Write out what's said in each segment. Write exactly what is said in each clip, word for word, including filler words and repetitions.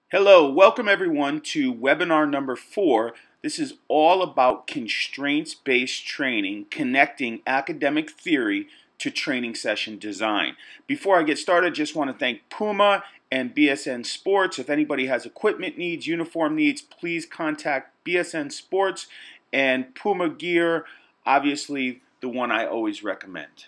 Hello, welcome everyone to webinar number four. This is all about constraints-based training, connecting academic theory to training session design. Before I get started, I just want to thank Puma and B S N Sports. If anybody has equipment needs, uniform needs, please contact B S N Sports, and Puma gear, obviously the one I always recommend.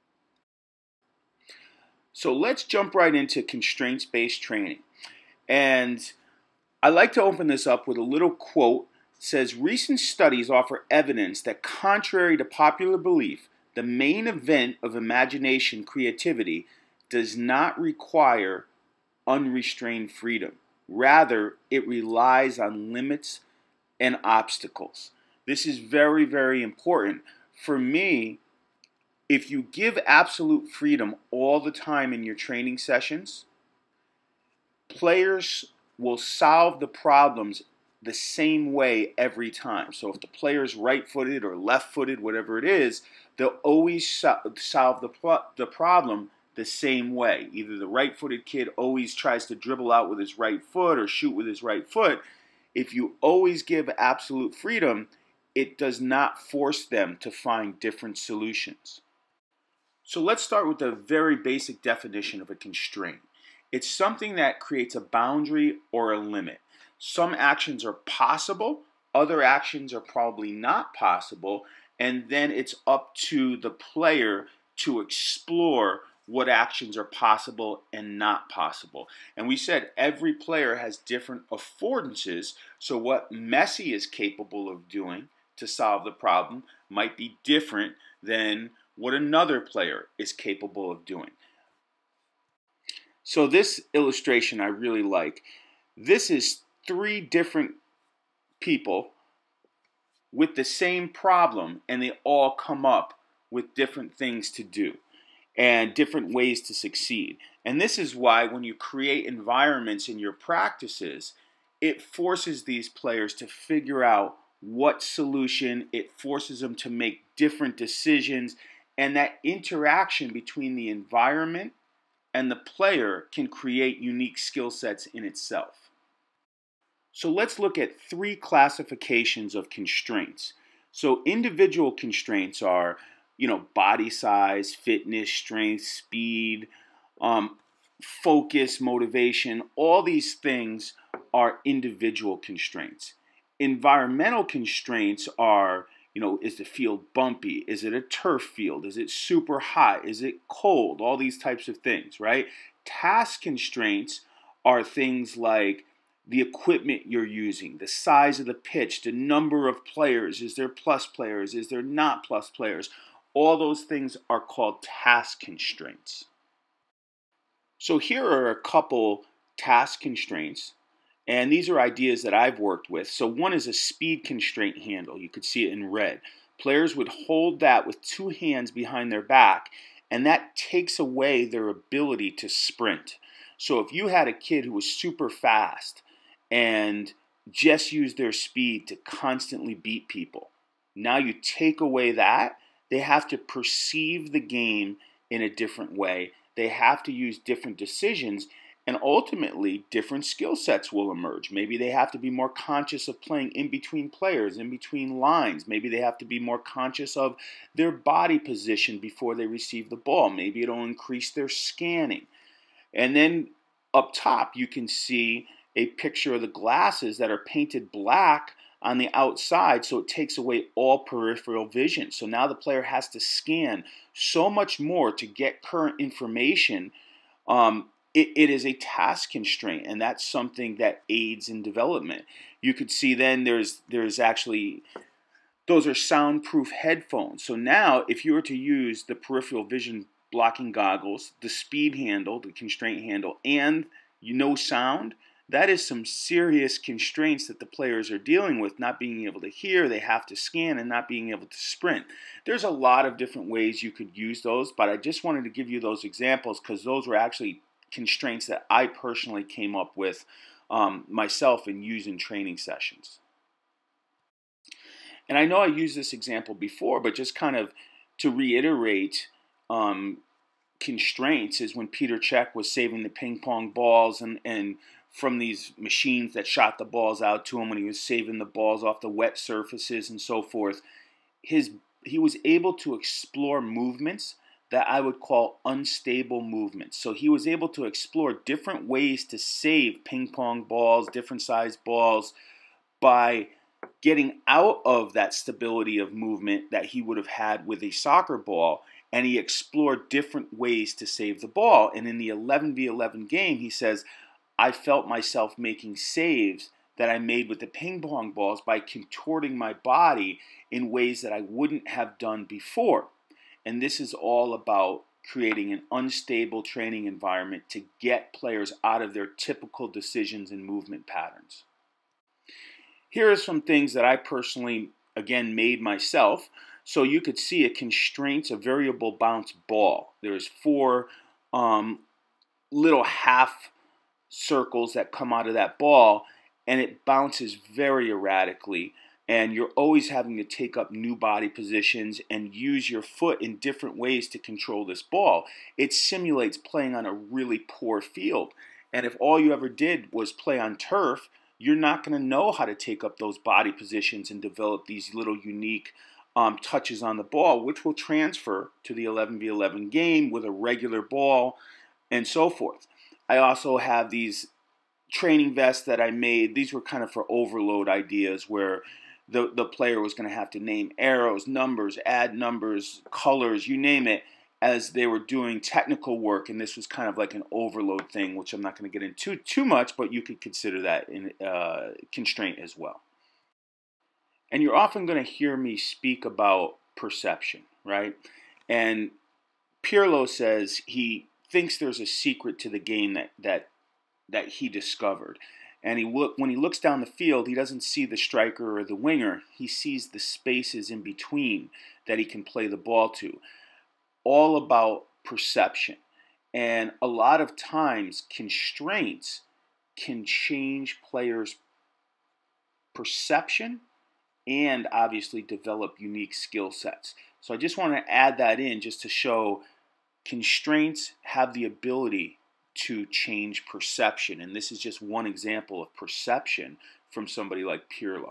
So let's jump right into constraints-based training. And I like to open this up with a little quote. It says, recent studies offer evidence that contrary to popular belief, the main event of imagination creativity does not require unrestrained freedom. Rather, it relies on limits and obstacles. This is very, very important. For me, if you give absolute freedom all the time in your training sessions, players will solve the problems the same way every time. So if the player's right-footed or left-footed, whatever it is, they'll always so solve the, the problem the same way. Either the right-footed kid always tries to dribble out with his right foot or shoot with his right foot. If you always give absolute freedom, it does not force them to find different solutions. So let's start with the very basic definition of a constraint. It's something that creates a boundary or a limit. Some actions are possible, other actions are probably not possible, and then it's up to the player to explore what actions are possible and not possible. And we said every player has different affordances, so what Messi is capable of doing to solve the problem might be different than what another player is capable of doing. So this illustration I really like. This is three different people with the same problem, and they all come up with different things to do and different ways to succeed. And this is why when you create environments in your practices, it forces these players to figure out what solution, it forces them to make different decisions, and that interaction between the environment and the player can create unique skill sets in itself. So let's look at three classifications of constraints. So individual constraints are, you know, body size, fitness, strength, speed, um, focus, motivation. All these things are individual constraints. Environmental constraints are, you know, is the field bumpy? Is it a turf field? Is it super hot? Is it cold? All these types of things, right? Task constraints are things like the equipment you're using, the size of the pitch, the number of players. Is there plus players? Is there not plus players? All those things are called task constraints. So here are a couple task constraints. And these are ideas that I've worked with. So one is a speed constraint handle. You could see it in red. Players would hold that with two hands behind their back, and that takes away their ability to sprint. So if you had a kid who was super fast and just used their speed to constantly beat people, now you take away that, they have to perceive the game in a different way. They have to use different decisions, and ultimately, different skill sets will emerge. Maybe they have to be more conscious of playing in between players, in between lines. Maybe they have to be more conscious of their body position before they receive the ball. Maybe it'll increase their scanning. And then up top, you can see a picture of the glasses that are painted black on the outside, so it takes away all peripheral vision. So now the player has to scan so much more to get current information. Um, It, it is a task constraint, and that's something that aids in development. You could see then there's there's actually, those are soundproof headphones. So now if you were to use the peripheral vision blocking goggles, the speed handle, the constraint handle, and you know sound, that is some serious constraints that the players are dealing with, not being able to hear, they have to scan, and not being able to sprint. There's a lot of different ways you could use those, but I just wanted to give you those examples because those were actually constraints that I personally came up with um, myself in using training sessions. And I know I used this example before, but just kind of to reiterate, um, constraints is when Peter Cech was saving the ping pong balls and, and from these machines that shot the balls out to him when he was saving the balls off the wet surfaces and so forth. His he was able to explore movements that I would call unstable movements. So he was able to explore different ways to save ping pong balls, different sized balls, by getting out of that stability of movement that he would have had with a soccer ball, and he explored different ways to save the ball. And in the eleven v eleven game, he says, I felt myself making saves that I made with the ping pong balls by contorting my body in ways that I wouldn't have done before. And this is all about creating an unstable training environment to get players out of their typical decisions and movement patterns. Here are some things that I personally, again, made myself. So you could see a constraint's a variable bounce ball. There's four um, little half circles that come out of that ball, and it bounces very erratically. And you're always having to take up new body positions and use your foot in different ways to control this ball. It simulates playing on a really poor field. And if all you ever did was play on turf, you're not going to know how to take up those body positions and develop these little unique um, touches on the ball, which will transfer to the eleven v eleven game with a regular ball and so forth. I also have these training vests that I made. These were kind of for overload ideas where the, the player was going to have to name arrows, numbers, add numbers, colors, you name it, as they were doing technical work. And this was kind of like an overload thing, which I'm not going to get into too much, but you could consider that in uh, constraint as well. And you're often going to hear me speak about perception, right? And Pirlo says he thinks there's a secret to the game that that that he discovered. And he look when he looks down the field, he doesn't see the striker or the winger. He sees the spaces in between that he can play the ball to. All about perception. And a lot of times, constraints can change players' perception and obviously develop unique skill sets. So I just want to add that in just to show constraints have the ability to change perception. And this is just one example of perception from somebody like Pirlo.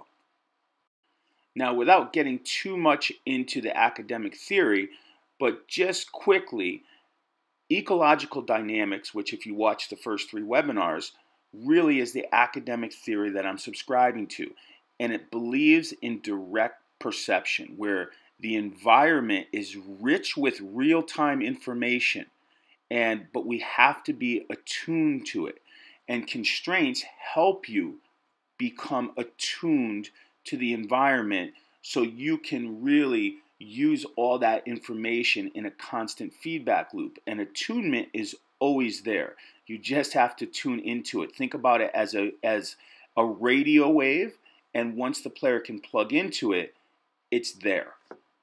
Now, without getting too much into the academic theory, but just quickly, ecological dynamics, which if you watch the first three webinars, really is the academic theory that I'm subscribing to. And it believes in direct perception, where the environment is rich with real-time information, and but we have to be attuned to it. And constraints help you become attuned to the environment so you can really use all that information in a constant feedback loop. And attunement is always there. You just have to tune into it. Think about it as a as a radio wave, and once the player can plug into it, it's there.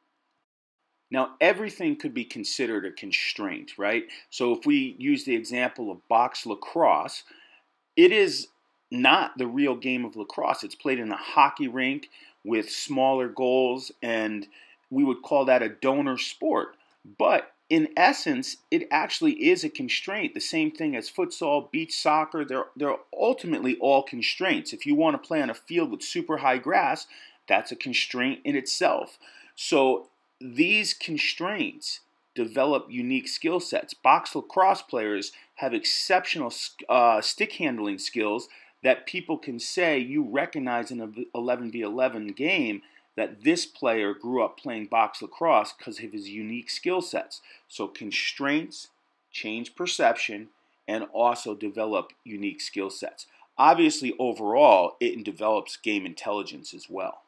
Now, everything could be considered a constraint, right? So if we use the example of box lacrosse, it is not the real game of lacrosse. It's played in a hockey rink with smaller goals, and we would call that a donor sport. But in essence, it actually is a constraint. The same thing as futsal, beach soccer, they're, they're ultimately all constraints. If you want to play on a field with super high grass, that's a constraint in itself. So these constraints develop unique skill sets. Box lacrosse players have exceptional uh, stick handling skills that people can say you recognize in an eleven v eleven game that this player grew up playing box lacrosse because of his unique skill sets. So constraints change perception and also develop unique skill sets. Obviously, overall, it develops game intelligence as well.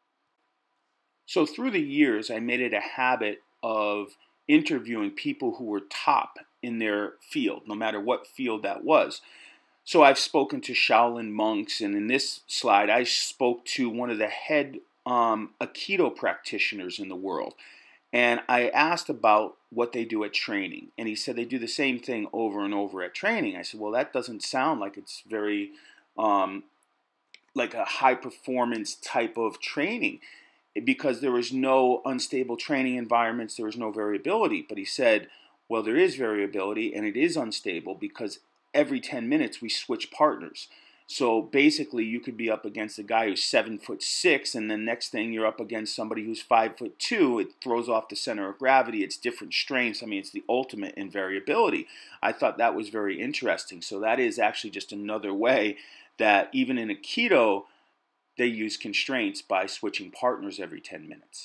So through the years, I made it a habit of interviewing people who were top in their field, no matter what field that was. So I've spoken to Shaolin monks, and in this slide, I spoke to one of the head um, Aikido practitioners in the world. And I asked about what they do at training. And he said they do the same thing over and over at training. I said, well, that doesn't sound like it's very, um, like a high performance type of training, because there was no unstable training environments, there was no variability. But he said, well, there is variability, and it is unstable because every ten minutes we switch partners. So basically, you could be up against a guy who's seven foot six, and then next thing you're up against somebody who's five foot two. It throws off the center of gravity. It's different strengths. I mean, it's the ultimate in variability. I thought that was very interesting. So that is actually just another way that even in Aikido, they use constraints by switching partners every ten minutes.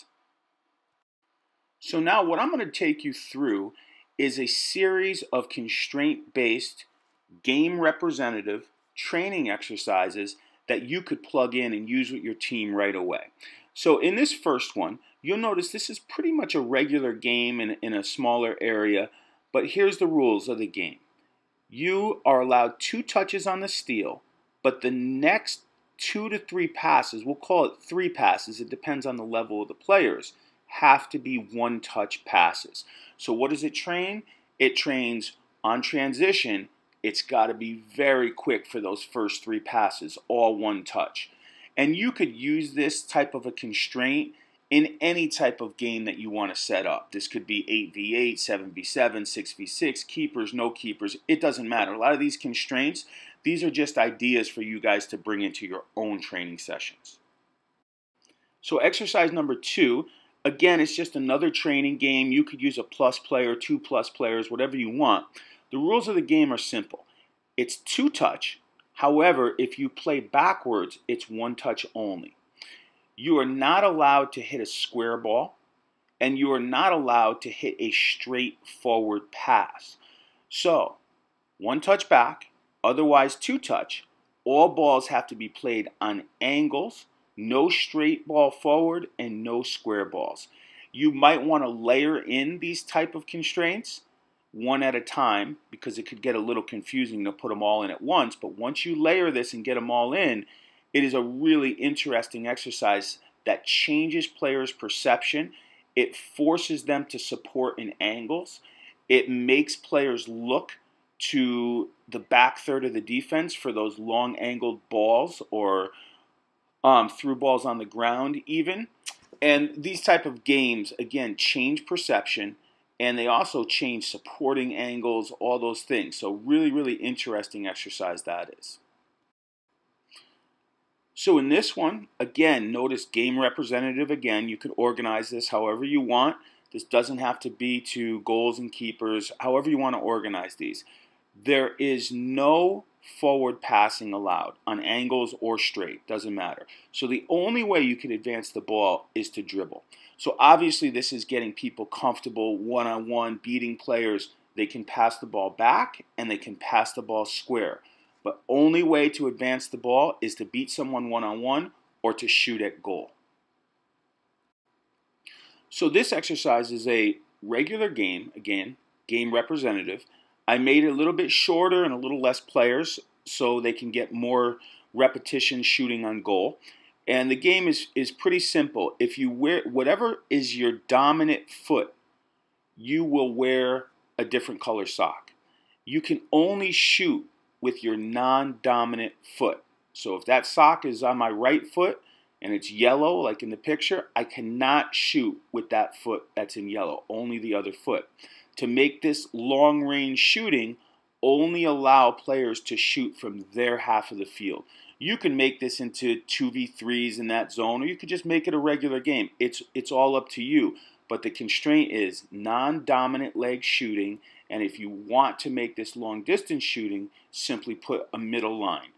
So now what I'm going to take you through is a series of constraint-based, game representative training exercises that you could plug in and use with your team right away. So in this first one, you'll notice this is pretty much a regular game in, in a smaller area, but here's the rules of the game. You are allowed two touches on the steel, but the next two to three passes, we'll call it three passes, it depends on the level of the players, have to be one-touch passes. So what does it train? It trains on transition. It's got to be very quick for those first three passes, all one touch. And you could use this type of a constraint in any type of game that you want to set up. This could be eight v eight, seven v seven, six v six, keepers, no keepers. It doesn't matter. A lot of these constraints, these are just ideas for you guys to bring into your own training sessions. So exercise number two, again, it's just another training game. You could use a plus player, two plus players, whatever you want. The rules of the game are simple. It's two touch. However, if you play backwards, it's one touch only. You are not allowed to hit a square ball, and you are not allowed to hit a straight forward pass. So, one touch back, otherwise two touch. All balls have to be played on angles, no straight ball forward, and no square balls. You might want to layer in these type of constraints one at a time, because it could get a little confusing to put them all in at once. But once you layer this and get them all in, it is a really interesting exercise that changes players' perception. It forces them to support in angles. It makes players look to the back third of the defense for those long angled balls or um, through balls on the ground even. And these type of games, again, change perception. And they also change supporting angles, all those things. So really, really interesting exercise that is. So in this one, again, notice game representative again. You could organize this however you want. This doesn't have to be to goals and keepers, however you want to organize these. There is no forward passing allowed on angles or straight, doesn't matter. So the only way you can advance the ball is to dribble. So obviously this is getting people comfortable one-on-one, beating players. They can pass the ball back and they can pass the ball square. But only way to advance the ball is to beat someone one-on-one or to shoot at goal. So this exercise is a regular game, again, game representative. I made it a little bit shorter and a little less players so they can get more repetition shooting on goal. And the game is, is pretty simple. If you wear whatever is your dominant foot, you will wear a different color sock. You can only shoot with your non-dominant foot. So if that sock is on my right foot and it's yellow, like in the picture, I cannot shoot with that foot that's in yellow, only the other foot. To make this long-range shooting, only allow players to shoot from their half of the field. You can make this into two v threes in that zone, or you could just make it a regular game. It's, it's all up to you. But the constraint is non-dominant leg shooting, and if you want to make this long-distance shooting, simply put a middle line.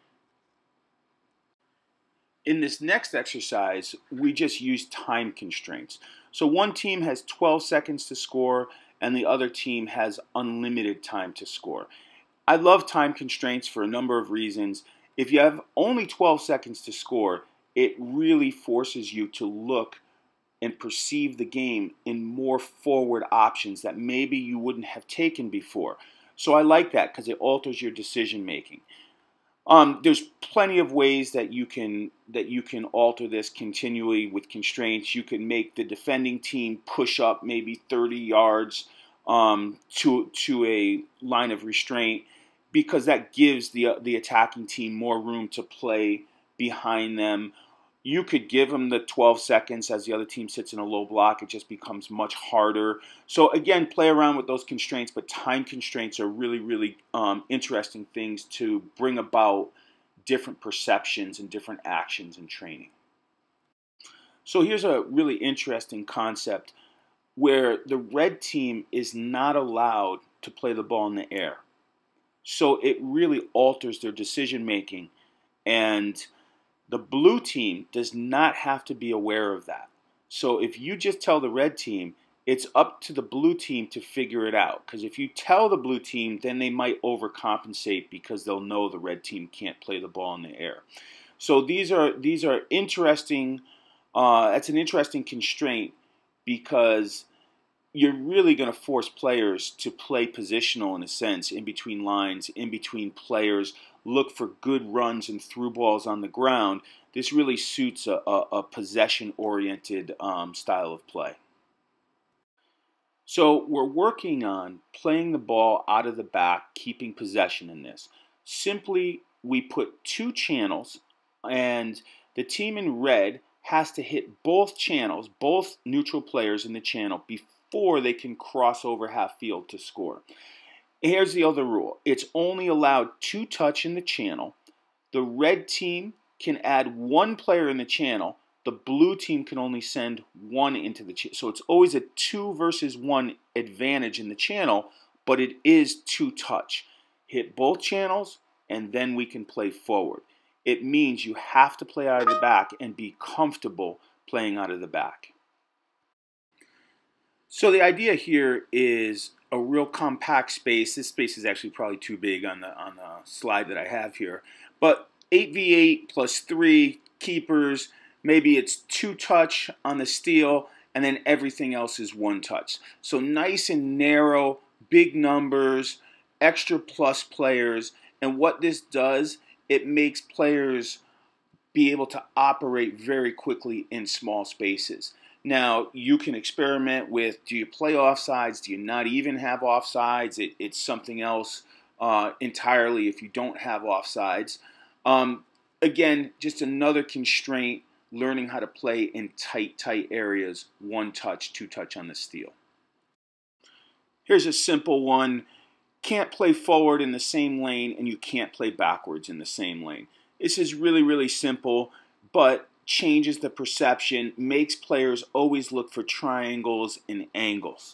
In this next exercise, we just use time constraints. So one team has twelve seconds to score, and the other team has unlimited time to score. I love time constraints for a number of reasons. If you have only twelve seconds to score, it really forces you to look and perceive the game in more forward options that maybe you wouldn't have taken before. So I like that because it alters your decision making. Um, there's plenty of ways that you can that you can alter this continually with constraints. You can make the defending team push up maybe thirty yards um, to to a line of restraint, because that gives the the attacking team more room to play behind them. You could give them the twelve seconds as the other team sits in a low block. It just becomes much harder. So again, play around with those constraints, but time constraints are really, really um, interesting things to bring about different perceptions and different actions in training. So here's a really interesting concept where the red team is not allowed to play the ball in the air. So it really alters their decision making, and the blue team does not have to be aware of that. So if you just tell the red team, it's up to the blue team to figure it out. Because if you tell the blue team, then they might overcompensate because they'll know the red team can't play the ball in the air. So these are these are interesting. Uh, that's an interesting constraint because you're really going to force players to play positional in a sense, in between lines, in between players, look for good runs and through balls on the ground. This really suits a, a, a possession-oriented um, style of play. So we're working on playing the ball out of the back, keeping possession in this. Simply, we put two channels, and the team in red has to hit both channels, both neutral players in the channel, before they can cross over half field to score. Here's the other rule. It's only allowed two touch in the channel. The red team can add one player in the channel. The blue team can only send one into the channel. So it's always a two versus one advantage in the channel, but it is two touch. Hit both channels, and then we can play forward. It means you have to play out of the back and be comfortable playing out of the back. So the idea here is a real compact space. This space is actually probably too big on the on the slide that I have here. But eight v eight plus three keepers. Maybe it's two touch on the steal, and then everything else is one touch. So nice and narrow, big numbers, extra plus players. And what this does, it makes players be able to operate very quickly in small spaces. Now, you can experiment with, do you play offsides? Do you not even have offsides? It, it's something else uh, entirely if you don't have offsides. Um, again, just another constraint, learning how to play in tight, tight areas, one touch, two touch on the steal. Here's a simple one. Can't play forward in the same lane, and you can't play backwards in the same lane. This is really, really simple, but changes the perception, makes players always look for triangles and angles.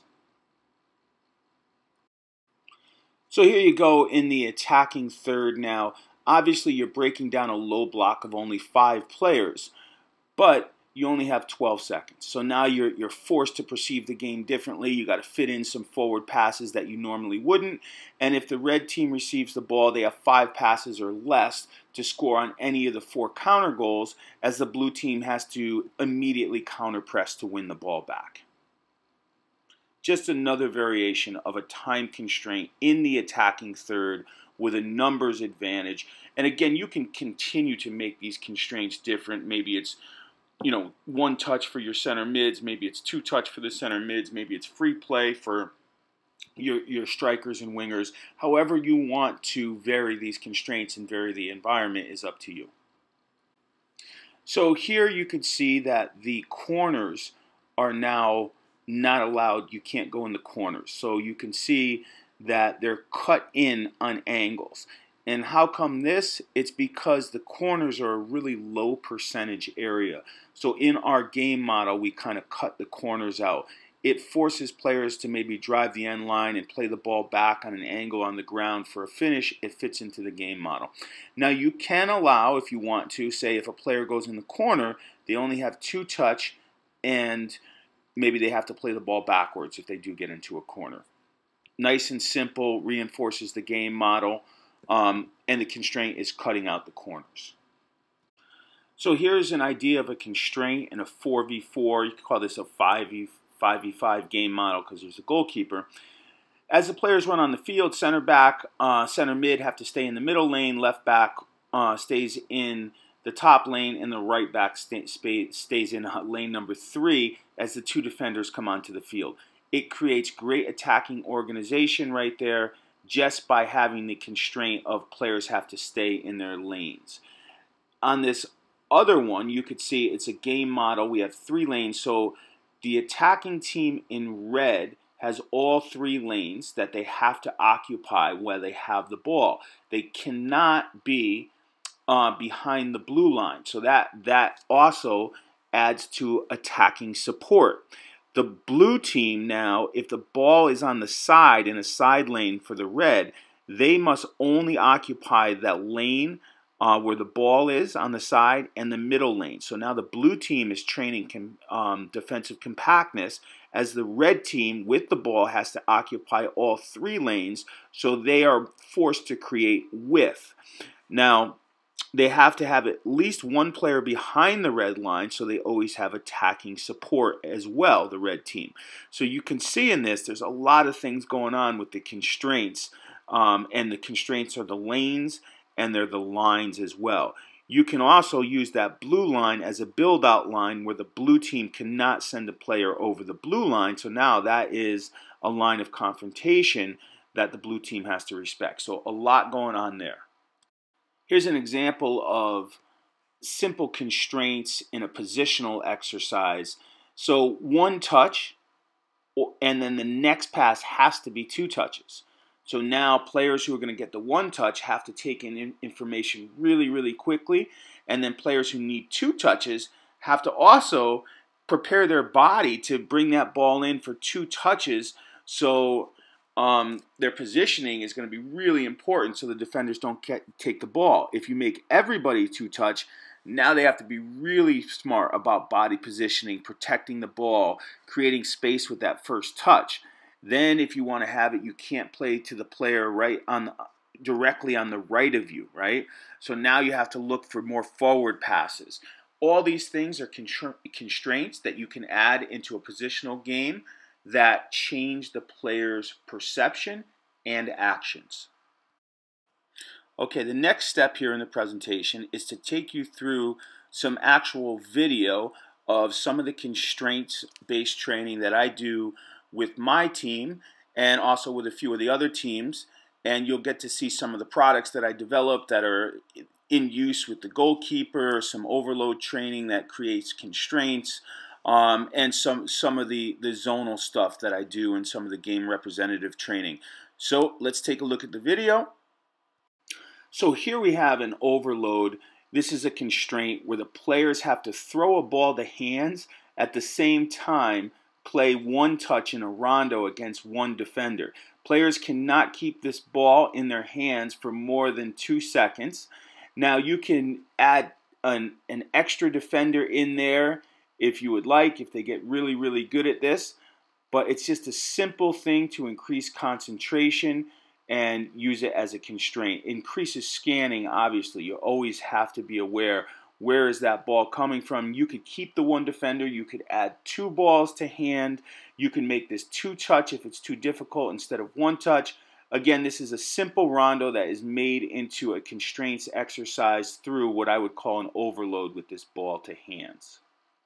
So here you go in the attacking third now. Obviously, you're breaking down a low block of only five players, but you only have twelve seconds. So now you're, you're forced to perceive the game differently. You got to fit in some forward passes that you normally wouldn't. And if the red team receives the ball, they have five passes or less to score on any of the four counter goals, as the blue team has to immediately counter press to win the ball back. Just another variation of a time constraint in the attacking third with a numbers advantage. And again, you can continue to make these constraints different. Maybe it's you know, one touch for your center mids, maybe it's two touch for the center mids, maybe it's free play for your, your strikers and wingers. However you want to vary these constraints and vary the environment is up to you. So here you can see that the corners are now not allowed. You can't go in the corners. So you can see that they're cut in on angles. And how come this? It's because the corners are a really low percentage area. So in our game model, we kind of cut the corners out. It forces players to maybe drive the end line and play the ball back on an angle on the ground for a finish. It fits into the game model. Now you can allow, if you want to, say if a player goes in the corner, they only have two touch and maybe they have to play the ball backwards if they do get into a corner. Nice and simple, reinforces the game model. Um, and the constraint is cutting out the corners. So here's an idea of a constraint in a four v four. You could call this a five v five game model because there's a goalkeeper. As the players run on the field, center back, uh, center mid have to stay in the middle lane, left back uh, stays in the top lane, and the right back st stays in lane number three as the two defenders come onto the field. It creates great attacking organization right there, just by having the constraint of players have to stay in their lanes. On this other one, you could see it's a game model. We have three lanes. So the attacking team in red has all three lanes that they have to occupy where they have the ball. They cannot be uh, behind the blue line. So that, that also adds to attacking support. The blue team now, if the ball is on the side in a side lane for the red, they must only occupy that lane uh, where the ball is on the side and the middle lane. So now the blue team is training com um, defensive compactness, as the red team with the ball has to occupy all three lanes, so they are forced to create width. Now, they have to have at least one player behind the red line, so they always have attacking support as well, the red team. So you can see in this, there's a lot of things going on with the constraints, um, and the constraints are the lanes, and they're the lines as well. You can also use that blue line as a build-out line where the blue team cannot send a player over the blue line, so now that is a line of confrontation that the blue team has to respect. So a lot going on there. Here's an example of simple constraints in a positional exercise. So one touch, and then the next pass has to be two touches. So now players who are going to get the one touch have to take in information really, really quickly. And then players who need two touches have to also prepare their body to bring that ball in for two touches. So Um, their positioning is going to be really important so the defenders don't get, take the ball. If you make everybody two-touch, now they have to be really smart about body positioning, protecting the ball, creating space with that first touch. Then if you want to have it, you can't play to the player right on the, directly on the right of you, right? So now you have to look for more forward passes. All these things are constraints that you can add into a positional game that change the player's perception and actions. Okay, the next step here in the presentation is to take you through some actual video of some of the constraints-based training that I do with my team and also with a few of the other teams, and you'll get to see some of the products that I developed that are in use with the goalkeeper, some overload training that creates constraints, Um, and some some of the, the zonal stuff that I do and some of the game representative training. So let's take a look at the video. So here we have an overload. This is a constraint where the players have to throw a ball to hands at the same time, play one touch in a rondo against one defender. Players cannot keep this ball in their hands for more than two seconds. Now you can add an, an extra defender in there if you would like, if they get really, really good at this. But it's just a simple thing to increase concentration and use it as a constraint. Increases scanning, obviously. You always have to be aware, where is that ball coming from? You could keep the one defender. You could add two balls to hand. You can make this two touch if it's too difficult instead of one touch. Again, this is a simple rondo that is made into a constraints exercise through what I would call an overload with this ball to hands.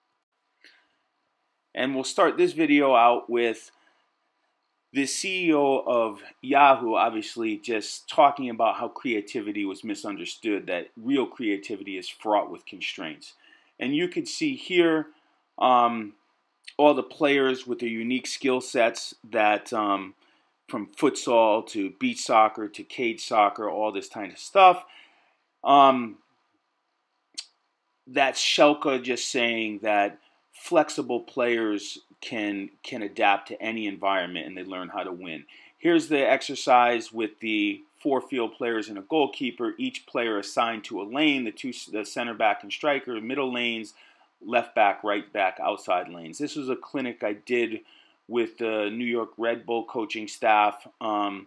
And we'll start this video out with the C E O of Yahoo obviously just talking about how creativity was misunderstood, that real creativity is fraught with constraints. And you could see here um, all the players with their unique skill sets that um, from futsal to beach soccer to cage soccer, all this kind of stuff. Um, that's Shelka just saying that flexible players can can adapt to any environment and they learn how to win. Here's the exercise with the four field players and a goalkeeper, each player assigned to a lane, the two the center back and striker, middle lanes, left back, right back, outside lanes. This was a clinic I did with the New York Red Bull coaching staff. Um,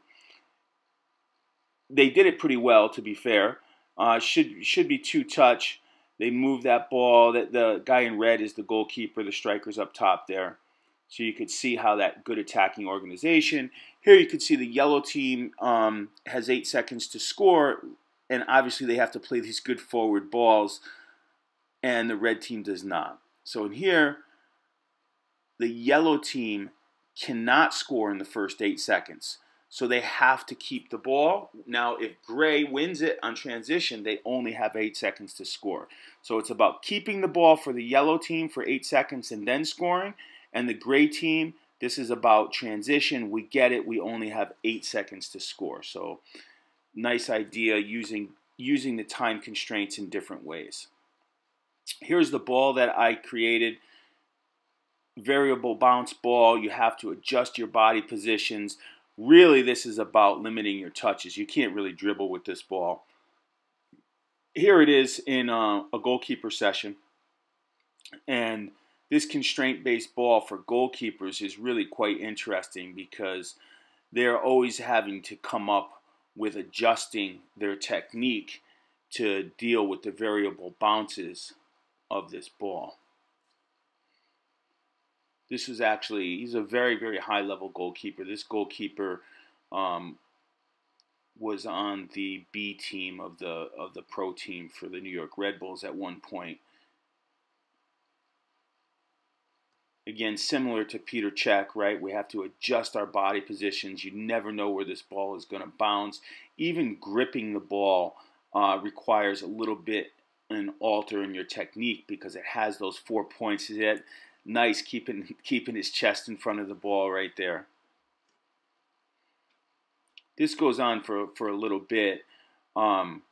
they did it pretty well, to be fair. Uh, should should be two touch. They move that ball. That the guy in red is the goalkeeper. The striker's up top there. So you could see how that good attacking organization. Here you could see the yellow team um, has eight seconds to score. And obviously they have to play these good forward balls. And the red team does not. So in here, the yellow team cannot score in the first eight seconds. So they have to keep the ball. Now, if gray wins it on transition, they only have eight seconds to score. So it's about keeping the ball for the yellow team for eight seconds and then scoring. And the gray team, this is about transition. We get it. We only have eight seconds to score. So nice idea using, using the time constraints in different ways. Here's the ball that I created. Variable bounce ball. You have to adjust your body positions. Really, this is about limiting your touches. You can't really dribble with this ball. Here it is in a, a goalkeeper session. And this constraint-based ball for goalkeepers is really quite interesting because they're always having to come up with adjusting their technique to deal with the variable bounces of this ball. This is actually, he's a very, very high-level goalkeeper. This goalkeeper um, was on the B team of the of the pro team for the New York Red Bulls at one point. Again, similar to Peter Cech, right? We have to adjust our body positions. You never know where this ball is going to bounce. Even gripping the ball uh, requires a little bit an alter in your technique because it has those four points. Yet nice keeping keeping his chest in front of the ball right there. This goes on for for a little bit. Um,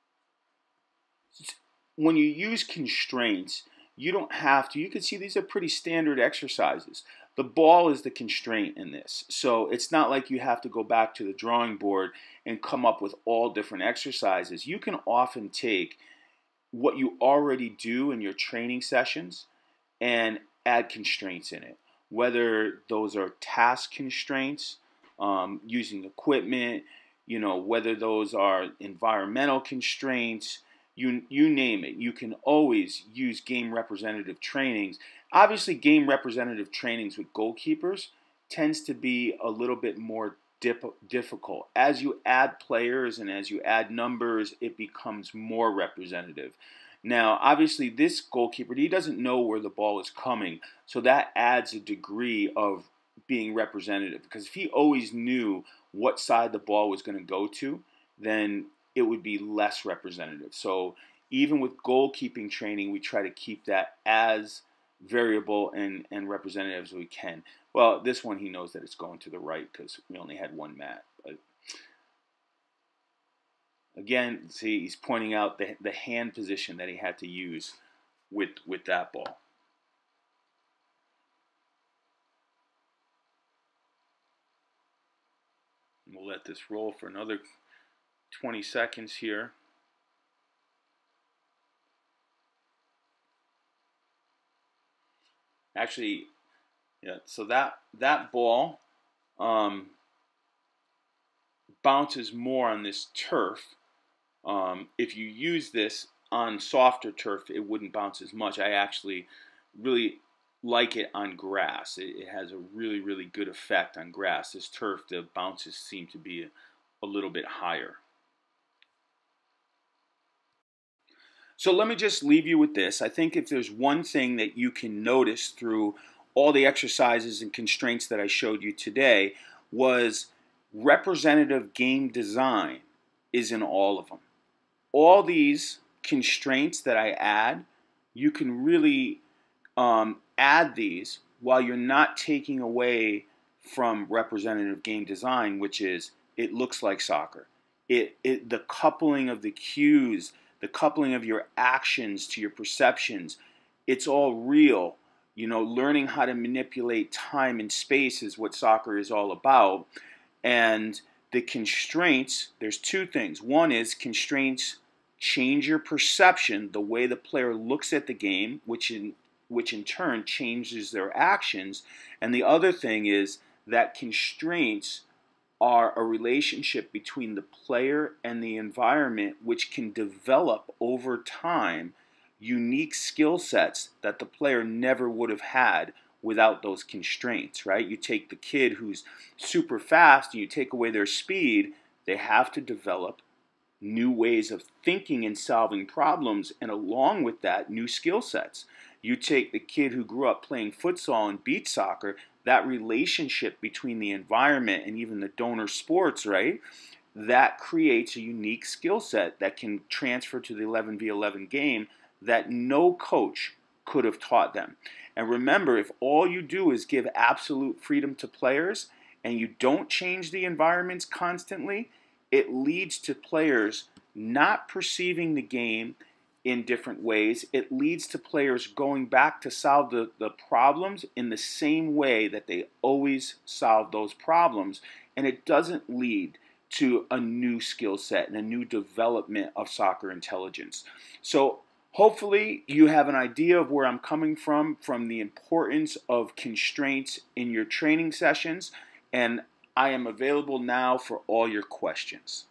when you use constraints, you don't have to. You can see these are pretty standard exercises. The ball is the constraint in this. So it's not like you have to go back to the drawing board and come up with all different exercises. You can often take what you already do in your training sessions and add constraints in it. Whether those are task constraints, um, using equipment, you know, whether those are environmental constraints, You, you name it. You can always use game representative trainings. Obviously, game representative trainings with goalkeepers tends to be a little bit more dip, difficult. As you add players and as you add numbers, it becomes more representative. Now, obviously, this goalkeeper, he doesn't know where the ball is coming, so that adds a degree of being representative. Because if he always knew what side the ball was going to go to, then it would be less representative. So even with goalkeeping training, we try to keep that as variable and, and representative as we can. Well, this one he knows that it's going to the right because we only had one mat. But again, see, he's pointing out the, the hand position that he had to use with, with that ball. We'll let this roll for another twenty seconds here. Actually, yeah, so that that ball um, bounces more on this turf. Um, if you use this on softer turf, it wouldn't bounce as much. I actually really like it on grass. It, it has a really, really good effect on grass. This turf, the bounces seem to be a, a little bit higher. So let me just leave you with this. I think if there's one thing that you can notice through all the exercises and constraints that I showed you today was representative game design is in all of them. All these constraints that I add, you can really um, add these while you're not taking away from representative game design, which is it looks like soccer. It, it the coupling of the cues, the coupling of your actions to your perceptions, it's all real. You know, learning how to manipulate time and space is what soccer is all about. And the constraints, there's two things. One is constraints change your perception, the way the player looks at the game, which in, which in turn changes their actions. And the other thing is that constraints are a relationship between the player and the environment which can develop over time unique skill sets that the player never would have had without those constraints, right? You take the kid who's super fast and you take away their speed, they have to develop new ways of thinking and solving problems, and along with that, new skill sets. You take the kid who grew up playing futsal and beach soccer, that relationship between the environment and even the donor sports, right? That creates a unique skill set that can transfer to the eleven v eleven game that no coach could have taught them. And remember, if all you do is give absolute freedom to players and you don't change the environments constantly, it leads to players not perceiving the game in different ways. It leads to players going back to solve the, the problems in the same way that they always solve those problems. And it doesn't lead to a new skill set and a new development of soccer intelligence. So hopefully you have an idea of where I'm coming from, from the importance of constraints in your training sessions. And I am available now for all your questions.